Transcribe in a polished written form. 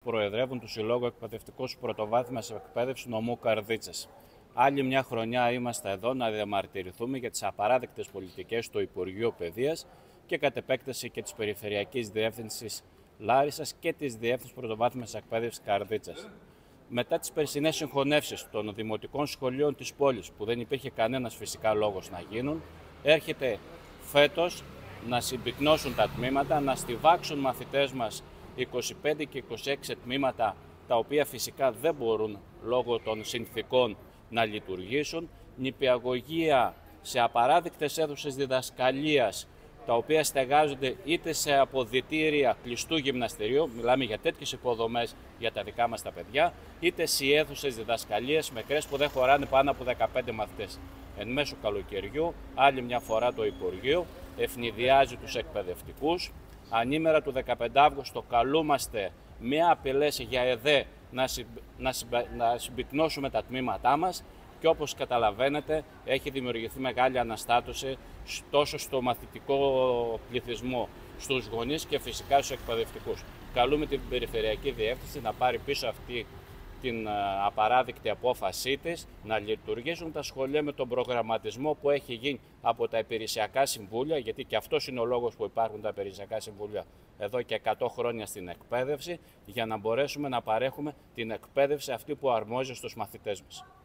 προεδρεύουν του Συλλόγου Εκπαιδευτικού Πρωτοβάθμιας Εκπαίδευσης νομού Καρδίτσας. Άλλη μια χρονιά είμαστε εδώ να διαμαρτυρηθούμε για τις απαράδεκτες πολιτικές του Υπουργείου Παιδείας και κατ' επέκταση και της Περιφερειακής Διεύθυνσης Λάρισσας και της Διεύθυνσης Πρωτοβάθμιας Εκπαίδευσης Καρδίτσας. Μετά τις περσινές συγχωνεύσεις των δημοτικών σχολείων της πόλης, που δεν υπήρχε κανένας φυσικά λόγος να γίνουν, έρχεται φέτος να συμπυκνώσουν τα τμήματα, να στιβάξουν μαθητές μας 25 και 26 τμήματα, τα οποία φυσικά δεν μπορούν λόγω των συνθήκων να λειτουργήσουν, νηπιαγωγεία σε απαράδεκτες αίθουσες διδασκαλίας, τα οποία στεγάζονται είτε σε αποδυτήρια κλειστού γυμναστηρίου, μιλάμε για τέτοιες υποδομές για τα δικά μας τα παιδιά, είτε σε αίθουσες διδασκαλίας μικρές που δεν χωράνε πάνω από 15 μαθητές. Εν μέσω καλοκαιριού, άλλη μια φορά το Υπουργείο ευνηδιάζει τους εκπαιδευτικούς. Ανήμερα του 15 Αύγουστο καλούμαστε με απειλές για ΕΔΕ να συμπυκνώσουμε τα τμήματά μας και όπως καταλαβαίνετε έχει δημιουργηθεί μεγάλη αναστάτωση τόσο στο μαθητικό πληθυσμό, στους γονείς και φυσικά στους εκπαιδευτικούς. Καλούμε την Περιφερειακή Διεύθυνση να πάρει πίσω αυτή την απαράδεκτη απόφασή της, να λειτουργήσουν τα σχολεία με τον προγραμματισμό που έχει γίνει από τα υπηρεσιακά συμβούλια, γιατί και αυτός είναι ο λόγος που υπάρχουν τα υπηρεσιακά συμβούλια εδώ και 100 χρόνια στην εκπαίδευση, για να μπορέσουμε να παρέχουμε την εκπαίδευση αυτή που αρμόζει στους μαθητές μας.